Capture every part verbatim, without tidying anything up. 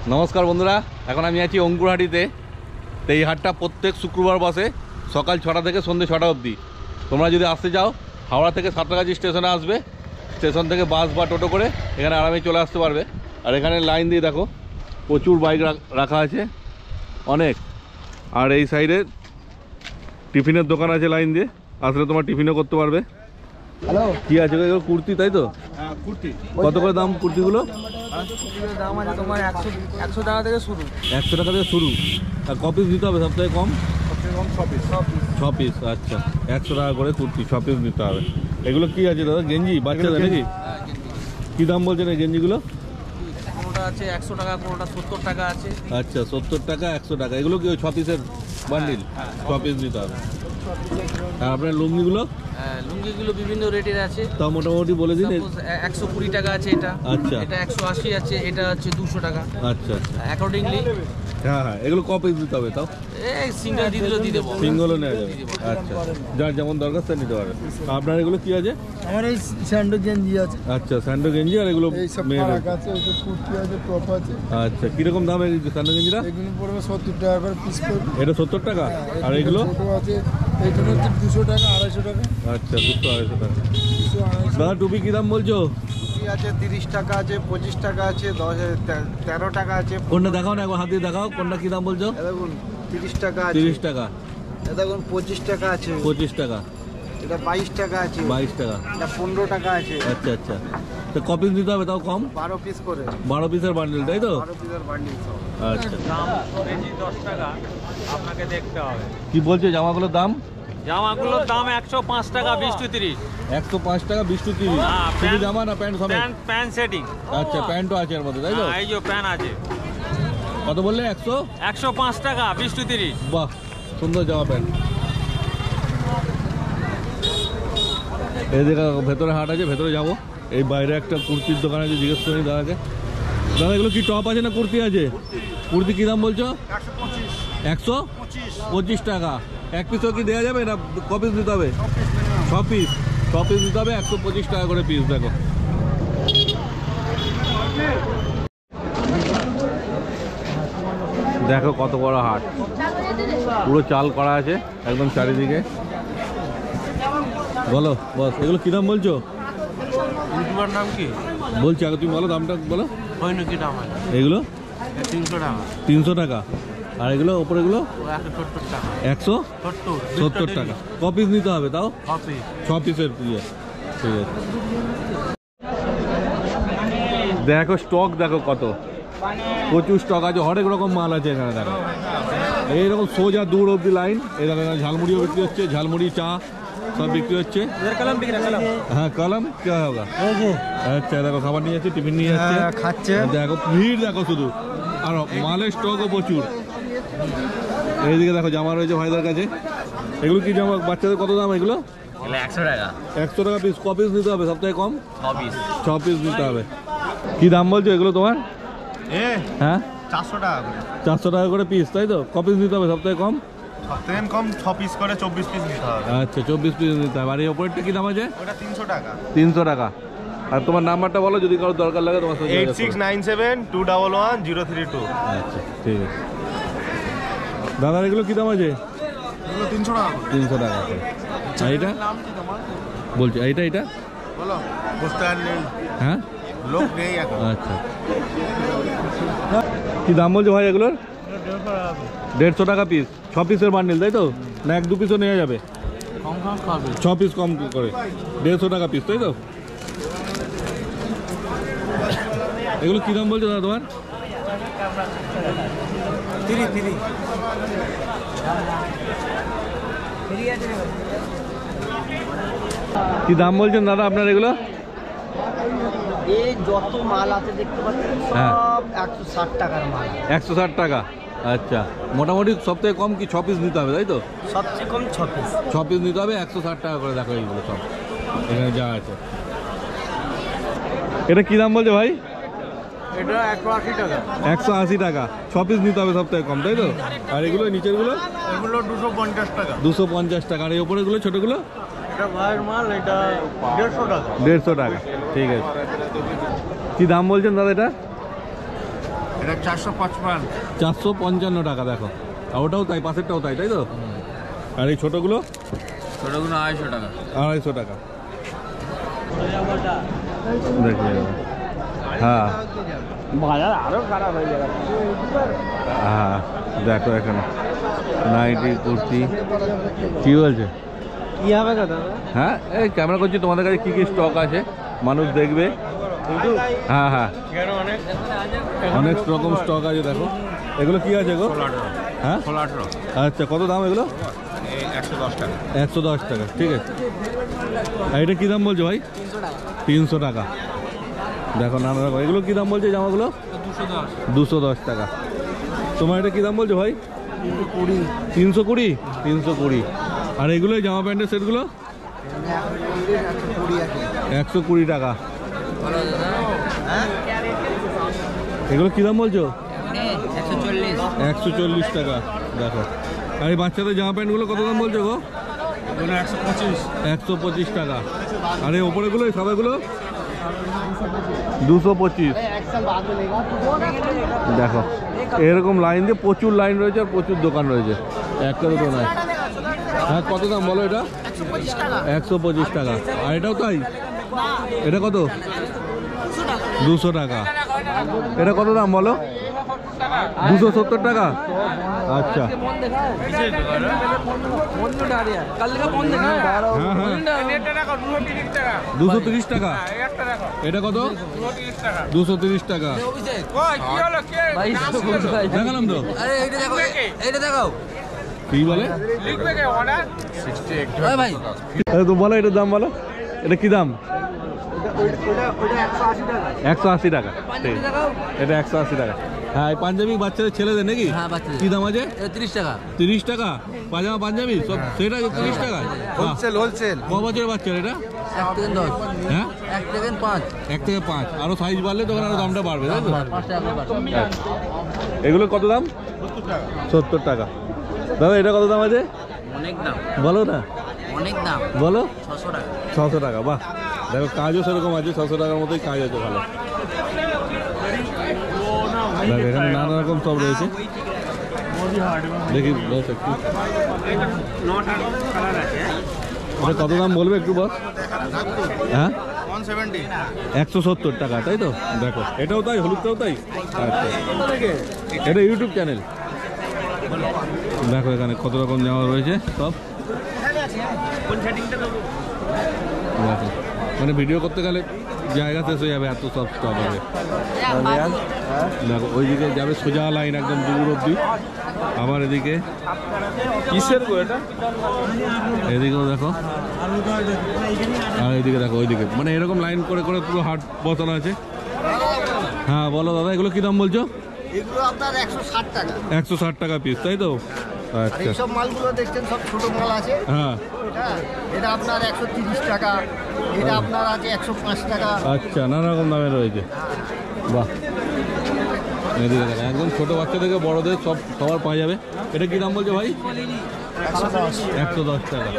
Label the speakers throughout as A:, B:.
A: নমস্কার বন্ধুরা, এখন আমি আছি অঙ্কুরহাটিতে। তো এই হাটটা প্রত্যেক শুক্রবার বসে সকাল ছটা থেকে সন্ধ্যে ছটা অবধি। তোমরা যদি আসতে চাও হাওড়া থেকে সাঁতরাগাছি স্টেশনে আসবে, স্টেশন থেকে বাস বা টোটো করে এখানে আরামে চলে আসতে পারবে। আর এখানে লাইন দিয়ে দেখো প্রচুর বাইক রাখা আছে অনেক। আর এই সাইডে টিফিনের দোকান আছে, লাইন দিয়ে আসলে তোমার টিফিনও করতে পারবে। হ্যালো, কি আছে কুর্তি, তাই তো?
B: হ্যাঁ, কুর্তি।
A: কত করে দাম কুর্তিগুলো?
B: দাম আছে তোমার একশো একশো টাকা থেকে শুরু।
A: একশো টাকা থেকে শুরু। আর ক পিস দিতে হবে সবথেকে কম?
B: সবথেকে কম ছ পিস।
A: ছ পিস, আচ্ছা। একশো টাকা করে কুর্তি, ছ পিস দিতে হবে। এগুলো কি আছে দাদা? গেঞ্জি বাচ্চাদের নাকি? কি দাম বলছেন এই গেঞ্জিগুলো?
B: কোনোটা আছে একশো টাকা, কোনোটা সত্তর টাকা আছে।
A: আচ্ছা, সত্তর টাকা, একশো টাকা। এগুলো কি ওই ছ পিসের বান্ডিল? ছ পিস দিতে হবে। আর আপনার লুঙ্গিগুলো?
B: লুঙ্গিগুলো বিভিন্ন রেটের আছে,
A: তা মোটামুটি বলে দিন।
B: একশো কুড়ি টাকা আছে এটা।
A: আচ্ছা,
B: এটা একশো আশি আছে, এটা হচ্ছে দুশো টাকা।
A: আচ্ছা আচ্ছা,
B: অ্যাকর্ডিংলি।
A: হ্যাঁ হ্যাঁ, এগুলো ক পিস দিতে হবে তাও?
B: এই সিঙ্গেল দিয়ে দিলেও দিয়ে দেবো।
A: সিঙ্গেলও নেওয়া যাবে। আচ্ছা, যার যেমন দরকার তার নিতে পারে। আপনার এগুলো কি আছে?
C: আমার এই স্যান্ডো গেঞ্জি আছে।
A: আচ্ছা, স্যান্ডো গেঞ্জি। আর এগুলো
C: এই সব ফারাক আছে, এই সব কুর্তি আছে, টপ আছে।
A: আচ্ছা, কিরকম দাম এই স্যান্ডো গেঞ্জিটা?
C: এগুলো পড়বে সত্তর টাকা করে পিস পড়বে।
A: এটা সত্তর টাকা। আর এগুলো
C: ছোটো আছে, এইগুলো হচ্ছে দুশো টাকা, আড়াইশো টাকা।
A: আচ্ছা, দুশো আড়াইশো টাকা।
C: দুশো আড়াইশো।
A: দাদা টুপি কি দাম বলছো?
C: টুপি আছে তিরিশ টাকা আছে, পঁচিশ টাকা আছে, দশ তেরো টাকা আছে।
A: কোনটা দেখাও না, একবার হাত দিয়ে দেখাও কোনটা কি দাম বলছো?
C: দেখুন তিরিশ টাকা আছে।
A: তিরিশ টাকা।
C: দেখুন পঁচিশ টাকা আছে।
A: পঁচিশ টাকা।
C: এটা বাইশ টাকা আছে।
A: বাইশ টাকা।
C: এটা পনেরো টাকা আছে।
A: আচ্ছা আচ্ছা, তো ক পিস দিতে হবে তাও কম?
C: বারো পিস করে।
A: বারো পিসের বান্ডেল, তাই তো?
C: বারো পিসের বান্ডিল সব।
A: আচ্ছা,
B: দাম কেজি দশ টাকা, আপনাকে দেখতে হবে।
A: কি বলছে জামাগুলোর দাম?
B: জামাগুলোর দাম একশো পাঁচ টাকা, বিশ টু তিরিশ।
A: একশো পাঁচ টাকা, বিশ টু তিরিশ।
B: হ্যাঁ,
A: শুধু জামা না প্যান্ট সমেত?
B: Pant pant setting.
A: আচ্ছা, প্যান্টও আছে এর মধ্যে, তাই তো?
B: এই যে প্যান্ট আছে।
A: কত বললে? একশো
B: একশো পাঁচ টাকা, বিশ টু তিরিশ।
A: বাহ, সুন্দর জামা প্যান্ট। এই জায়গা ভেতরে হাট আছে, ভেতরে যাবো। এই বাইরে একটা কুর্তির দোকান আছে, জিজ্ঞেস করি দাদাকে। দাদা এগুলো কি টপ আছে না কুর্তি আছে? কুর্তি কি দাম বলছো? একশো পঁচিশ টাকা। এক পিসও কি দেওয়া যাবে না ক পিস দিতে হবে? ছ পিস। ছ পিস দিতে হবে, একশো পঁচিশ টাকা করে পিস। দেখো দেখো কত বড় হাট, পুরো চাল করা আছে একদম চারিদিকে। বলো বস, এগুলো কি দাম বলছো?
B: ইউটিউবার নাম কি
A: বলছি আগে, তুমি বলো দামটা বলো।
B: হয়নি কি দাম হয়?
A: এগুলো
B: তিনশো টাকা।
A: তিনশো টাকা। আর এগুলো ওপরেগুলো
B: একশো সত্তর টাকা।
A: একশো
B: সত্তর
A: সত্তর টাকা। ক পিস নিতে হবে তাও?
B: কপি।
A: ছ পিসের ইয়ে। ঠিক আছে, দেখো স্টক দেখো কত, প্রচুর স্টক আছে, হরেক রকম মাল আছে এখানে। দেখো এইরকম সোজা দূর অব্দি লাইন। এই দেখো ঝালমুড়িও বিক্রি হচ্ছে, ঝালমুড়ি চা সব বিক্রি হচ্ছে। হ্যাঁ, কলম কে হোগা। আচ্ছা, দেখো খাবার নিয়ে যাচ্ছে, টিফিন নিয়ে যাচ্ছে,
C: খাচ্ছে।
A: দেখো ভিড় দেখো শুধু। আর মালের স্টকও প্রচুর। এইদিকে দেখো জামা রয়েছে ভাইদের কাছে। এগুলো কি জামা? বাচ্চাদের কত দাম এগুলো?
B: একশো টাকা।
A: একশো টাকা পিস। ক পিস নিতে হবে সবথেকে কম?
B: ছ পিস।
A: ছ পিস নিতে হবে। কি দাম বলছো এগুলো তোমার? হ্যাঁ,
C: চারশো টাকা করে।
A: চারশো টাকা করে পিস, তাই তো? ক পিস নিতে হবে সবথেকে কম?
C: সবথেকে কম ছ পিস করে চব্বিশ পিস নিতে হবে।
A: আচ্ছা, চব্বিশ পিস নিতে হবে। আর এই ওপরেরটা কি দাম আছে?
C: ওটা তিনশো টাকা।
A: তিনশো টাকা। আর তোমার নাম্বারটা বলো, যদি কারো দরকার লাগে তোমার সাথে।
C: Eight six nine seven two double one zero three two.
A: আচ্ছা, ঠিক আছে। দাদা এগুলো কি দাম আছে?
C: এগুলো তিনশো টাকা।
A: তিনশো টাকা করে। আর এইটা বলছি, এইটা এইটা
C: বলো, বুঝতে আর নেই,
A: হ্যাঁ
C: লোক নেই এখন।
A: আচ্ছা, কি দাম বলছো ভাই এগুলোর? দেড়শো টাকা পিস। ছ পিসের বান্ডিল, তাই তো? না এক দু পিসও নেওয়া যাবে? ছ পিস কম করে দেড়শো টাকা পিস, তাই তো? এগুলো কি দাম বলছো দাদা তোমার? কি দাম বলছেন দাদা আপনার এগুলো?
D: এই যত মাল আছে দেখতে পাচ্ছেন
A: হ্যাঁ,
D: সব একশো ষাট টাকার মাল।
A: একশো ষাট টাকা। আচ্ছা, মোটামুটি সবথেকে কম কি ছ পিস নিতে হবে, তাই তো?
D: সবচেয়ে কম ছ পিস।
A: ছ পিস নিতে হবে, একশো ষাট টাকা করে। দেখো এইগুলো সব এখানে যা আছে। এটা কি দাম বলছে ভাই?
B: এটা একশো আশি টাকা।
A: একশো আশি টাকা। ছ পিস নিতে হবে সবথেকে কম, তাই তো? আর এগুলো নিচেরগুলো?
B: এগুলো দুশো পঞ্চাশ টাকা।
A: দুশো পঞ্চাশ টাকা। আর এই ওপরেগুলো ছোটোগুলো?
B: এটা ভাইয়ের মাল, এটা দেড়শো টাকা।
A: দেড়শো টাকা, ঠিক আছে। কি দাম বলছেন দাদা এটা?
B: এটা চারশো পঁচপান্ন।
A: চারশো পঞ্চান্ন টাকা দেখো। আর ওটাও তাই, পাশেরটাও তাই, তাই তো? আর এই ছোটোগুলো?
B: ছোটোগুলো আড়াইশো টাকা।
A: আড়াইশো টাকা। দেখি হ্যাঁ
D: বাজার আরো খারাপ হয়ে যাবে।
A: হ্যাঁ দেখো এখানে নাইটি কুর্তি কি বলছে
D: কি হবে দাদা?
A: হ্যাঁ এই ক্যামেরা করছি, তোমাদের কাছে কী কী স্টক আছে মানুষ দেখবে। হ্যাঁ হ্যাঁ অনেক রকম স্টক আছে দেখো। এগুলো কি আছে গো? হ্যাঁ
B: ষোলো আঠেরো।
A: আচ্ছা কত দাম এগুলো?
B: একশো দশ টাকা।
A: একশো দশ টাকা ঠিক আছে। আর এটা কী দাম বলছো ভাই? তিনশো টাকা। দেখো নানা রকম। এগুলো কী দাম বলছে জামাগুলো?
B: দুশো দশ।
A: দুশো দশ টাকা। তোমার এটা কী দাম বলছো ভাই?
D: কুড়ি।
A: তিনশো কুড়ি তিনশো কুড়ি। আর এগুলো জামা প্যান্টের সেটগুলো? একশো কুড়ি টাকা। এগুলো কী দাম বলছো?
D: একশো চল্লিশ।
A: একশো চল্লিশ টাকা। দেখো। আর এই বাচ্চাদের জামা প্যান্টগুলো কত দাম বলছো গো?
B: একশো পঁচিশ।
A: একশো পঁচিশ টাকা। আর এই ওপরেগুলো এই সাদাগুলো? দুশো পঁচিশ। দেখো এরকম লাইন দিয়ে প্রচুর লাইন রয়েছে আর প্রচুর দোকান রয়েছে, একটা দুটো নয়। হ্যাঁ কত দাম বলো এটা? একশো পঁচিশ টাকা। আর এটাও তাই? এটা কত? দুশো টাকা। এটা কত দাম বলো? দুশো সত্তর টাকা। আচ্ছা হ্যাঁ হ্যাঁ দুশো তিরিশ টাকা। এটা কত? দুশো তিরিশ টাকা। দেখালাম তো। কি বলে তো বলো এটার দাম বলো। এটা কি দাম? একশো আশি টাকা। ঠিক এটা একশো আশি টাকা। হ্যাঁ পাঞ্জাবি বাচ্চাদের ছেলেদের নাকি? কি দাম আছে?
B: তিরিশ টাকা।
A: তিরিশ টাকা পাজামা পাঞ্জাবি সব সেটা তিরিশ টাকা।
C: Wholesale wholesale.
A: ক বছরের বাচ্চার এটা?
B: এক থেকে দশ।
A: হ্যাঁ
B: এক থেকে পাঁচ।
A: এক থেকে পাঁচ। আরো সাইজ বাড়লে তখন আরো দামটা বাড়বে তাই তো?
B: পাঁচ টাকা করে।
A: এগুলো কত দাম? সত্তর টাকা। দাদা এটা কত দাম আছে
B: অনেক দাম।
A: বলো না,
B: অনেক দাম।
A: বলো।
B: ছশো টাকা।
A: ছশো টাকা। বাহ দেখো কাজও সেরকম আছে, ছশো টাকার মতোই কাজ আছে ভালো। দেখো এখানে নানা রকম সব রয়েছে। দেখি বস একটু এটা কত দাম বলবে একটু বস। হ্যাঁ একশো সত্তর টাকা তাই তো? দেখো এটাও তাই, হলুদটাও তাই। আচ্ছা এটা ইউটিউব চ্যানেল। দেখো এখানে কত রকম জামা রয়েছে সব। দেখো মানে ভিডিও করতে গেলে জায়গা শেষ হয়ে যাবে, এত সব স্টক হবে। দেখো ওইদিকে যাবে সোজা লাইন একদম দূর অব্দি। আবার এদিকে কিসের গো এটা? এদিকেও দেখো। আর এদিকে দেখো ওইদিকে, মানে এরকম লাইন করে করে পুরো হাট বসানো আছে। হ্যাঁ বলো দাদা এগুলো কি দাম বলছো?
C: এগুলো আপনার একশো ষাট টাকা।
A: একশো ষাট টাকা পিস তাই তো? আচ্ছা
C: এইসব মালগুলো দেখছেন সব ছোট মাল আছে।
A: হ্যাঁ
C: হ্যাঁ এটা আপনার একশো তিরিশ টাকা, এটা আপনার আছে একশো পাঁচ টাকা।
A: আচ্ছা নানা রকম দামে রয়েছে। বাহ এদিকে দেখো একদম ছোটো বাচ্চা থেকে বড়দের সব সবার পাওয়া যাবে। এটা কি দাম বলছো ভাই?
C: একশো দশ।
A: একশো দশ টাকা।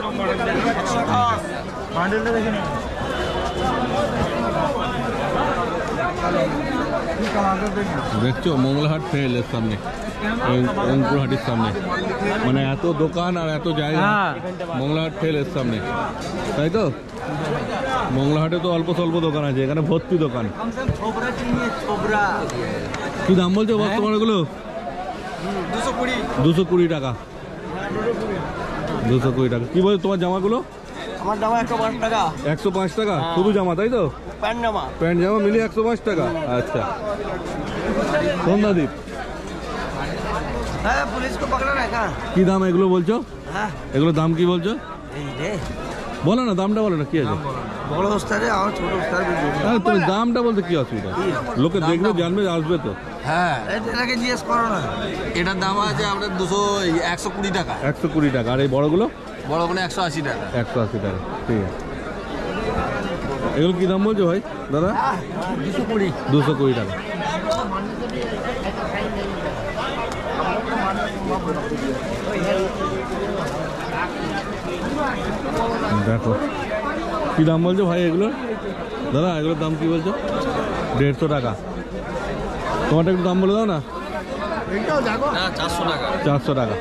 A: দেখছো মঙ্গলহাট ট্রেলের সামনে, অঙ্কুরহাটির সামনে, মানে এত দোকান আর এত জায়গা মঙ্গলহাট ট্রেলের সামনে তাই তো? মঙ্গলহাটে তো অল্প স্বল্প দোকান আছে, এখানে ভর্তি দোকান। কি দাম বলছো বর্তমানে এগুলো?
C: দুশো কুড়ি।
A: দুশো কুড়ি টাকা। দুশো কুড়ি টাকা। কি বলছো তোমার জামাগুলো?
D: আমার জামা একশো পাঁচ টাকা।
A: একশো পাঁচ টাকা শুধু জামা তাই তো?
D: প্যান্ট জামা।
A: প্যান্ট জামা মিলিয়ে একশো পাঁচ টাকা। আচ্ছা সন্ধ্যাদীপ
D: হ্যাঁ পুলিশ কো পকড়া না কা?
A: কি দাম এগুলো বলছো?
D: হ্যাঁ
A: এগুলো দাম কি বলছো?
D: এই রে
A: বলো না দামটা বলো না কি আছে?
D: বড় বস্তারে আর ছোট বস্তার
A: আরে তুমি দামটা বলতে কি অসুবিধা? লোকে দেখবে জানবে আসবে তো।
B: হ্যাঁ
D: এটাকে জিজ্ঞেস করো না।
B: এটার দাম আছে আপনার দুশো একশো কুড়ি টাকা।
A: একশো কুড়ি টাকা। আর এই বড়গুলো?
B: বড় মানে একশো আশি টাকা।
A: একশো আশি টাকা। ঠিক আছে। এগুলো কি দাম বলছো ভাই দাদা?
D: দুশো কুড়ি।
A: দুশো কুড়ি টাকা। দেখো কি দাম বলছো ভাই এগুলোর? দাদা এগুলোর দাম কি বলছো? দেড়শো টাকা। তোমারটা একটু দাম বলে দাও না।
B: না চারশো টাকা।
A: চারশো টাকা।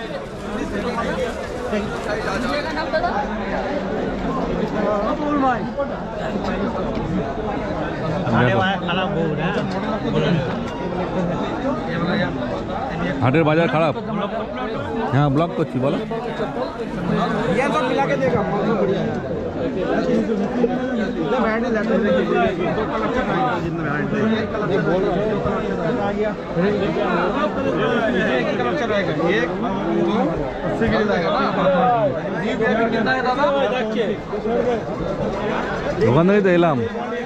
A: হাটের বাজার খারাপ? হ্যাঁ ব্লগ করছি, বলো। দোকান থেকে তো এলাম।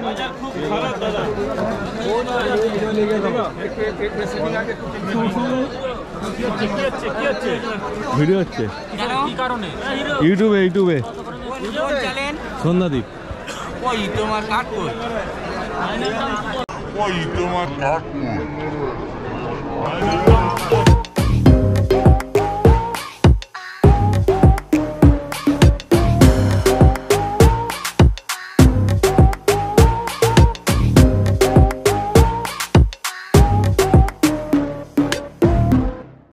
A: ভিডিও হচ্ছে ইউটিউবে, ইউটিউবে সন্ধ্যাদীপ।
B: ওই তোমার কাট কই?
E: Oye, toma taco.